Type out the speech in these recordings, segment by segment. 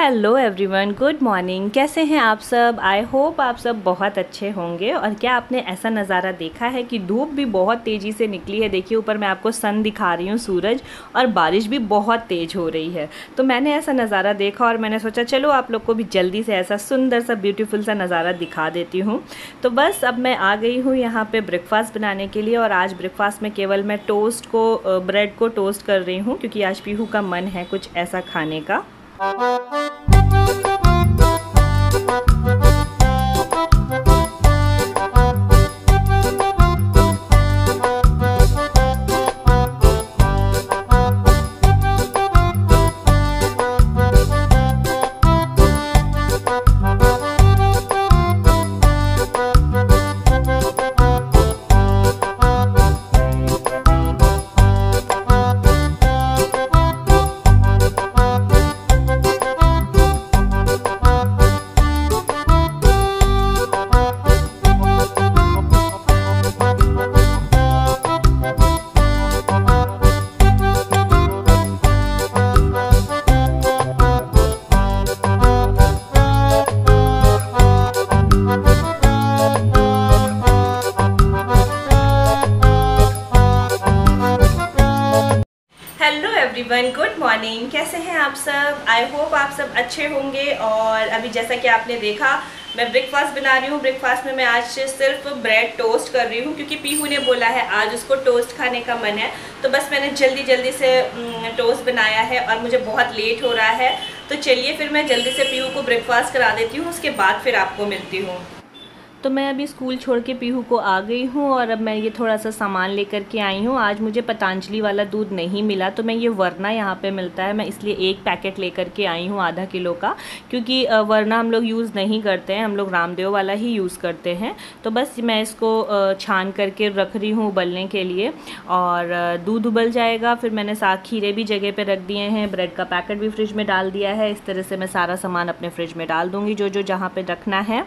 Hello everyone, good morning. कैसे हैं आप सब? आई होप आप सब बहुत अच्छे होंगे। और क्या आपने ऐसा नज़ारा देखा है कि धूप भी बहुत तेज़ी से निकली है। देखिए ऊपर मैं आपको सन दिखा रही हूँ, सूरज, और बारिश भी बहुत तेज़ हो रही है। तो मैंने ऐसा नज़ारा देखा और मैंने सोचा चलो आप लोग को भी जल्दी से ऐसा सुंदर सा ब्यूटीफुल सा नज़ारा दिखा देती हूँ। तो बस अब मैं आ गई हूँ यहाँ पर ब्रेकफास्ट बनाने के लिए। और आज ब्रेकफास्ट में केवल मैं ब्रेड को टोस्ट कर रही हूँ, क्योंकि आज पीहू का मन है कुछ ऐसा खाने का। Hello everyone, good morning. कैसे हैं आप सब? आई होप आप सब अच्छे होंगे। और अभी जैसा कि आपने देखा मैं ब्रेकफास्ट बना रही हूँ। ब्रेकफास्ट में मैं आज सिर्फ ब्रेड टोस्ट कर रही हूँ, क्योंकि पीहू ने बोला है आज उसको टोस्ट खाने का मन है। तो बस मैंने जल्दी जल्दी से टोस्ट बनाया है और मुझे बहुत लेट हो रहा है। तो चलिए फिर मैं जल्दी से पीहू को ब्रेकफास्ट करा देती हूँ, उसके बाद फिर आपको मिलती हूँ। तो मैं अभी स्कूल छोड़ के पीहू को आ गई हूँ और अब मैं ये थोड़ा सा सामान लेकर के आई हूँ। आज मुझे पतंजलि वाला दूध नहीं मिला, तो मैं ये वरना यहाँ पे मिलता है, मैं इसलिए एक पैकेट लेकर के आई हूँ आधा किलो का, क्योंकि वरना हम लोग यूज़ नहीं करते हैं, हम लोग रामदेव वाला ही यूज़ करते हैं। तो बस मैं इसको छान करके रख रही हूँ उबलने के लिए। और दूध उबल जाएगा, फिर मैंने साग खीरे भी जगह पर रख दिए हैं, ब्रेड का पैकेट भी फ्रिज में डाल दिया है। इस तरह से मैं सारा सामान अपने फ्रिज में डाल दूँगी जो जो जहाँ पर रखना है।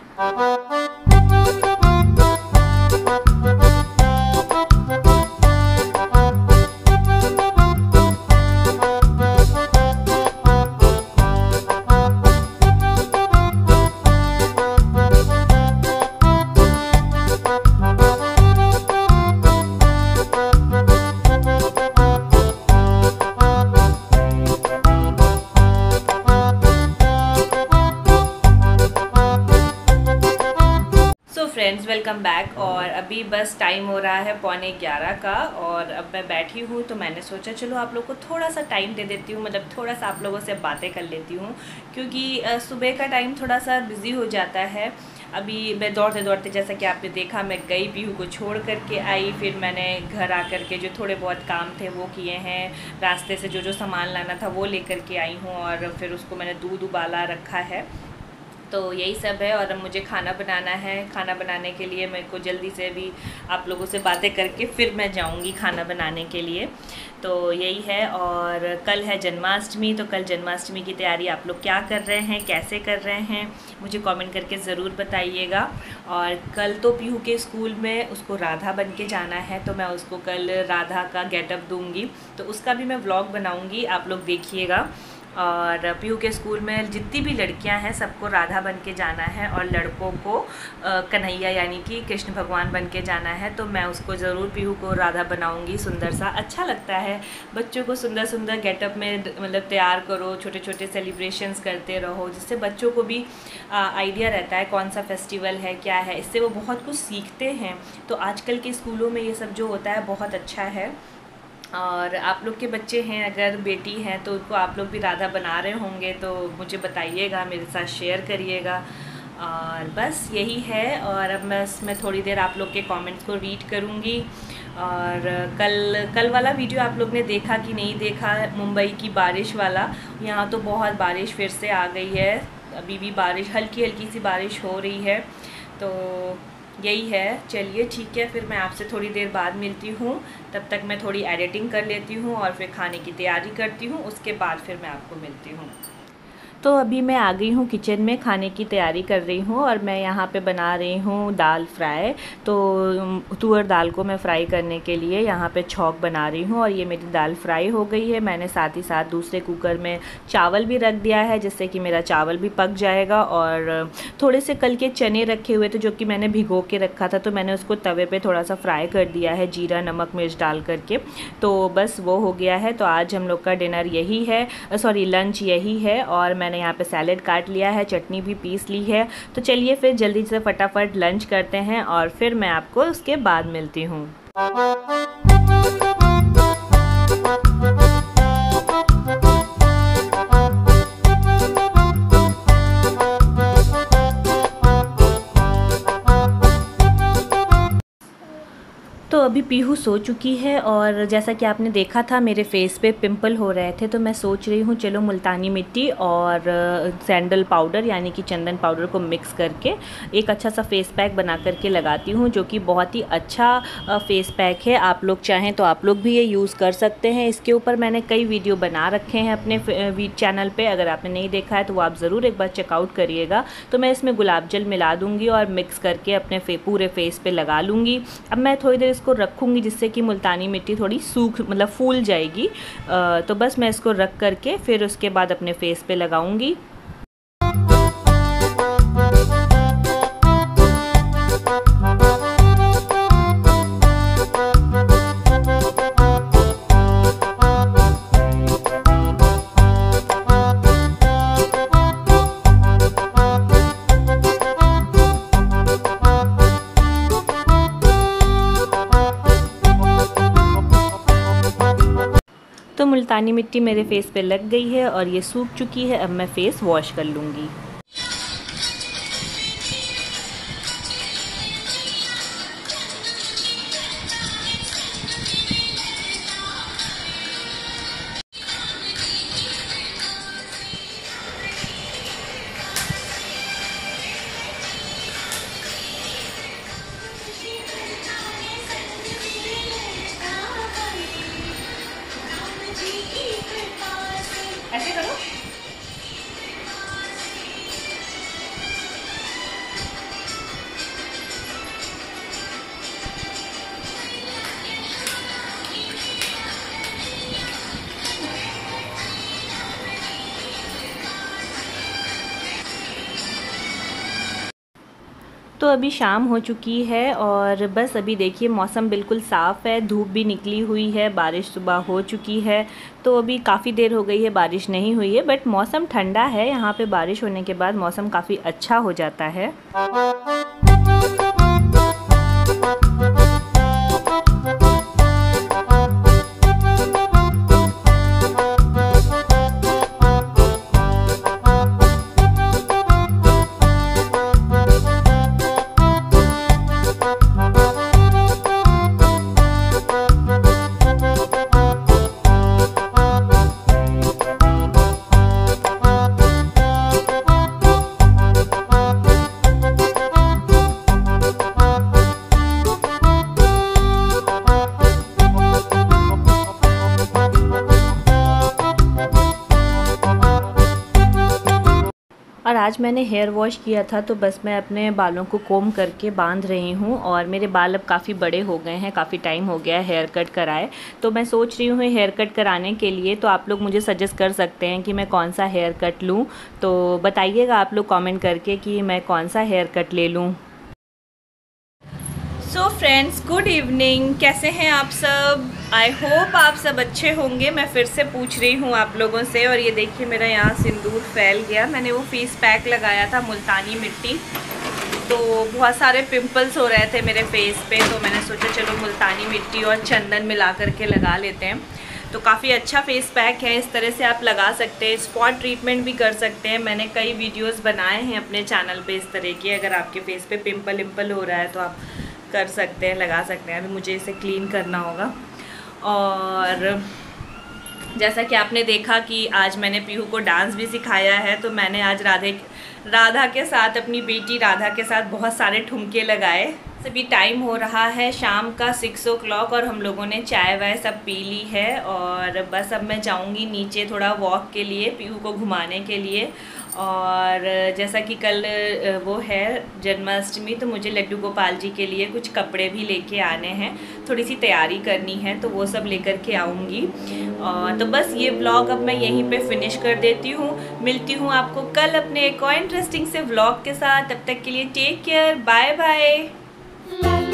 Friends, welcome back. और अभी बस टाइम हो रहा है 11:15 का और अब मैं बैठी हूँ। तो मैंने सोचा चलो आप लोग को थोड़ा सा टाइम दे देती हूँ, मतलब थोड़ा सा आप लोगों से बातें कर लेती हूँ, क्योंकि सुबह का टाइम थोड़ा सा बिज़ी हो जाता है। अभी मैं दौड़ते दौड़ते, जैसा कि आपने देखा, मैं गई, पीहू को छोड़ करके आई, फिर मैंने घर आकर के जो थोड़े बहुत काम थे वो किए हैं, रास्ते से जो जो सामान लाना था वो लेकर के आई हूँ, और फिर उसको मैंने दूध उबाला रखा है। तो यही सब है। और अब मुझे खाना बनाना है। खाना बनाने के लिए मेरे को जल्दी से भी आप लोगों से बातें करके फिर मैं जाऊंगी खाना बनाने के लिए। तो यही है। और कल है जन्माष्टमी, तो कल जन्माष्टमी की तैयारी आप लोग क्या कर रहे हैं, कैसे कर रहे हैं, मुझे कमेंट करके ज़रूर बताइएगा। और कल तो पीहू के स्कूल में उसको राधा बन के जाना है, तो मैं उसको कल राधा का गेटअप दूँगी, तो उसका भी मैं व्लॉग बनाऊँगी, आप लोग देखिएगा। और पीहू के स्कूल में जितनी भी लड़कियां हैं सबको राधा बन के जाना है, और लड़कों को कन्हैया यानी कि कृष्ण भगवान बन के जाना है। तो मैं उसको ज़रूर पीहू को राधा बनाऊंगी सुंदर सा। अच्छा लगता है बच्चों को सुंदर सुंदर गेटअप में मतलब तैयार करो, छोटे छोटे सेलिब्रेशंस करते रहो, जिससे बच्चों को भी आइडिया रहता है कौन सा फेस्टिवल है, क्या है, इससे वो बहुत कुछ सीखते हैं। तो आजकल के स्कूलों में ये सब जो होता है बहुत अच्छा है। और आप लोग के बच्चे हैं, अगर बेटी हैं तो उनको आप लोग भी राधा बना रहे होंगे तो मुझे बताइएगा, मेरे साथ शेयर करिएगा। और बस यही है। और अब मैं इसमें थोड़ी देर आप लोग के कमेंट्स को रीड करूँगी। और कल वाला वीडियो आप लोग ने देखा कि नहीं देखा, मुंबई की बारिश वाला, यहाँ तो बहुत बारिश फिर से आ गई है। अभी भी बारिश, हल्की हल्की सी बारिश हो रही है। तो यही है। चलिए ठीक है, फिर मैं आपसे थोड़ी देर बाद मिलती हूँ। तब तक मैं थोड़ी एडिटिंग कर लेती हूँ और फिर खाने की तैयारी करती हूँ, उसके बाद फिर मैं आपको मिलती हूँ। तो अभी मैं आ गई हूँ किचन में, खाने की तैयारी कर रही हूँ और मैं यहाँ पे बना रही हूँ दाल फ्राई। तो तुअर दाल को मैं फ्राई करने के लिए यहाँ पे छौंक बना रही हूँ और ये मेरी दाल फ्राई हो गई है। मैंने साथ ही साथ दूसरे कुकर में चावल भी रख दिया है जिससे कि मेरा चावल भी पक जाएगा। और थोड़े से कल के चने रखे हुए थे जो कि मैंने भिगो के रखा था, तो मैंने उसको तवे पर थोड़ा सा फ्राई कर दिया है जीरा नमक मिर्च डाल करके। तो बस वो हो गया है। तो आज हम लोग का डिनर यही है, सॉरी लंच यही है। और मैंने यहाँ पे सैलेड काट लिया है, चटनी भी पीस ली है। तो चलिए फिर जल्दी से फटाफट लंच करते हैं और फिर मैं आपको उसके बाद मिलती हूँ। तो अभी पीहू सो चुकी है और जैसा कि आपने देखा था मेरे फेस पे पिंपल हो रहे थे, तो मैं सोच रही हूँ चलो मुल्तानी मिट्टी और सैंडल पाउडर यानी कि चंदन पाउडर को मिक्स करके एक अच्छा सा फेस पैक बना करके लगाती हूँ, जो कि बहुत ही अच्छा फेस पैक है। आप लोग चाहें तो आप लोग भी ये यूज़ कर सकते हैं। इसके ऊपर मैंने कई वीडियो बना रखे हैं अपने चैनल पर, अगर आपने नहीं देखा है तो वो आप ज़रूर एक बार चेकआउट करिएगा। तो मैं इसमें गुलाब जल मिला दूँगी और मिक्स करके अपने पूरे फेस पर लगा लूँगी। अब मैं थोड़ी देर इसको रखूँगी जिससे कि मुल्तानी मिट्टी थोड़ी सूख मतलब फूल जाएगी। तो बस मैं इसको रख करके फिर उसके बाद अपने फेस पे लगाऊंगी। तो मुल्तानी मिट्टी मेरे फेस पे लग गई है और ये सूख चुकी है। अब मैं फेस वॉश कर लूँगी। ऐसे करो। तो अभी शाम हो चुकी है और बस अभी देखिए मौसम बिल्कुल साफ़ है, धूप भी निकली हुई है, बारिश सुबह हो चुकी है। तो अभी काफ़ी देर हो गई है बारिश नहीं हुई है, बट मौसम ठंडा है। यहाँ पे बारिश होने के बाद मौसम काफ़ी अच्छा हो जाता है। और आज मैंने हेयर वॉश किया था, तो बस मैं अपने बालों को कोम करके बांध रही हूँ। और मेरे बाल अब काफ़ी बड़े हो गए हैं, काफ़ी टाइम हो गया है हेयर कट कराए। तो मैं सोच रही हूँ हेयर कट कराने के लिए, तो आप लोग मुझे सजेस्ट कर सकते हैं कि मैं कौन सा हेयर कट लूँ। तो बताइएगा आप लोग कमेंट करके कि मैं कौन सा हेयर कट ले लूँ। So friends, good evening. कैसे हैं आप सब? आई होप आप सब अच्छे होंगे। मैं फिर से पूछ रही हूँ आप लोगों से। और ये देखिए मेरा यहाँ सिंदूर फैल गया। मैंने वो फेस पैक लगाया था मुल्तानी मिट्टी, तो बहुत सारे पिंपल्स हो रहे थे मेरे फेस पे। तो मैंने सोचा चलो मुल्तानी मिट्टी और चंदन मिला करके लगा लेते हैं। तो काफ़ी अच्छा फेस पैक है, इस तरह से आप लगा सकते हैं। स्पॉट ट्रीटमेंट भी कर सकते हैं। मैंने कई वीडियोस बनाए हैं अपने चैनल पे इस तरह के। अगर आपके फेस पे पिंपल हो रहा है तो आप कर सकते हैं, लगा सकते हैं। अभी मुझे इसे क्लीन करना होगा। और जैसा कि आपने देखा कि आज मैंने पीहू को डांस भी सिखाया है, तो मैंने आज राधा के साथ, अपनी बेटी राधा के साथ बहुत सारे ठुमके लगाए। अभी टाइम हो रहा है शाम का 6 o'clock और हम लोगों ने चाय वाय सब पी ली है और बस अब मैं जाऊंगी नीचे थोड़ा वॉक के लिए, पीहू को घुमाने के लिए। और जैसा कि कल वो है जन्माष्टमी, तो मुझे लड्डू गोपाल जी के लिए कुछ कपड़े भी लेके आने हैं, थोड़ी सी तैयारी करनी है, तो वो सब लेकर के आऊँगी। तो बस ये व्लॉग अब मैं यहीं पे फिनिश कर देती हूँ। मिलती हूँ आपको कल अपने एक और इंटरेस्टिंग से व्लॉग के साथ। तब तक के लिए टेक केयर, बाय बाय।